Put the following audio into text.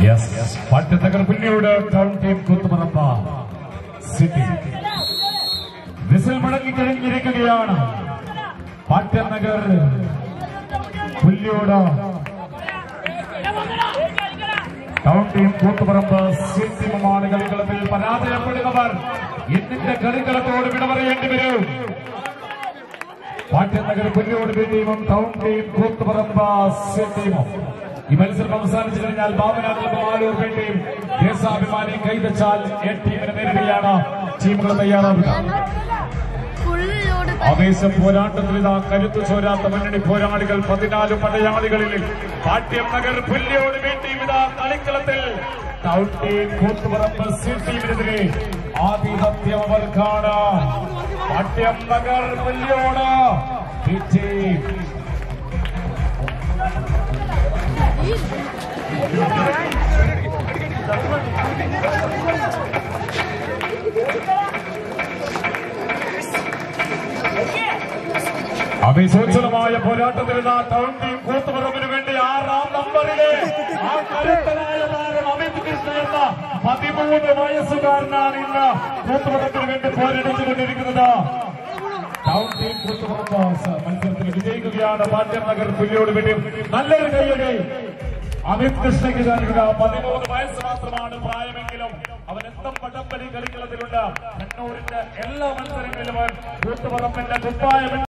Patyanagar Pulliyode town team Koothuparamba city whistle മുഴങ്ങി കഴിഞ്ഞിരിക്കുകയാണ്. Patyanagar Pulliyode town team Koothuparamba city ആണ് കളിക്കളത്തിൽ പരാജയപ്പെടുന്നവർ ഇന്നിന്റെ കളിക്കളത്തോട് വിട പറയേണ്ടി വരും. പാട്യനഗർ പുല്ലിയോട് ടീമും ടൗൺ ടീം കൂത്തുപറമ്പ് സിറ്റിയും ഈ മത്സരം അവസാനിച്ചു കഴിഞ്ഞാൽ ബാബനാഥൂർ വേണ്ടിയും ദേശാഭിമാനി കൈതച്ചാൽ എ ടീമിനെ നേരിടുകയാണ്. ടീമുകൾ തയ്യാറാവുക. ആവേശ പോരാട്ടത്തിൽ ഇതാ കരുത്തു ചോരാത്ത മുന്നണി പോരാളികൾ 14 പടയാളികളിൽ പാട്യനഗർ പുല്ലിയോട് ടീം ഇതാ കളിക്കളത്തിൽ ടൗൺ ടീം കൂത്തുപറമ്പ് സിറ്റിയിനെതിരെ ആധിപത്യം അവർക്കാണ്. പാട്യനഗർ പുല്ലിയോട് അവിശോചനമായ പോരാട്ടത്തിൽ ടൗൺ ടീം കൂത്തുപറമ്പിന് വേണ്ടി 6ാം നമ്പറിലെ ആ കരുത്തനായ താരം അമിത് കൃഷ്ണ എന്ന 13 വയസ്സുകാരനാണ് ഇന്ന് കൂത്തുപറമ്പിന് വേണ്ടി പോരടിച്ചുകൊണ്ടിരിക്കുന്നത്. ടൗൺ ടീം കൂത്തുപറമ്പ് മത്സരത്തിൽ വിജയിക്കുകയാണ്. പാട്യനഗർ പുല്ലിയോട് വേണ്ടി നല്ലൊരു കയ്യടി അമിത് കൃഷ്ണയ്ക്ക് നൽകുക. 13 വയസ്സ് മാത്രമാണ് പ്രായമെങ്കിലും അവൻ എന്തം പടംപലി കളിക്കളത്തിലുണ്ട്. കണ്ണൂരിന്റെ എല്ലാ മത്സരങ്ങളിലും കൂത്തുപറമ്പിന്റെ കുപ്പായം